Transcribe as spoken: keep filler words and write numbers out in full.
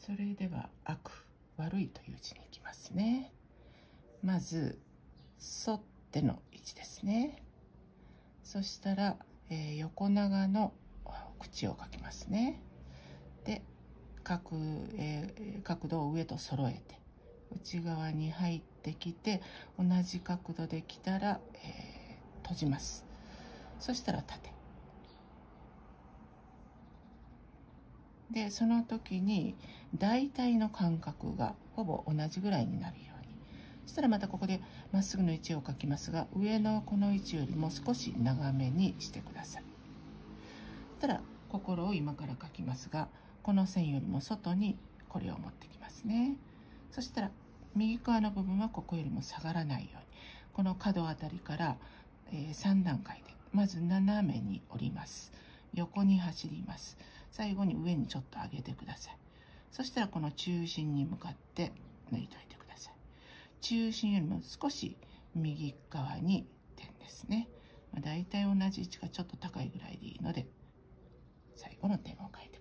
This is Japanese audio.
それでは悪、悪いという字に行きますね。まず反っての位置ですね。そしたら、えー、横長の口を書きますね。で角、えー、角度を上と揃えて内側に入ってきて、同じ角度できたら、えー、閉じます。そしたら縦で、その時に大体の間隔がほぼ同じぐらいになるように。そしたらまたここでまっすぐの位置を書きますが、上のこの位置よりも少し長めにしてください。そしたら心を今から書きますが、この線よりも外にこれを持ってきますね。そしたら右側の部分はここよりも下がらないように、この角あたりから、えー、さん段階でまず斜めに折ります。横に走ります。最後に上にちょっと上げてください。そしたらこの中心に向かって抜いといてください。中心よりも少し右側に点ですね。まあ、大体同じ位置かちょっと高いぐらいでいいので、最後の点を書いて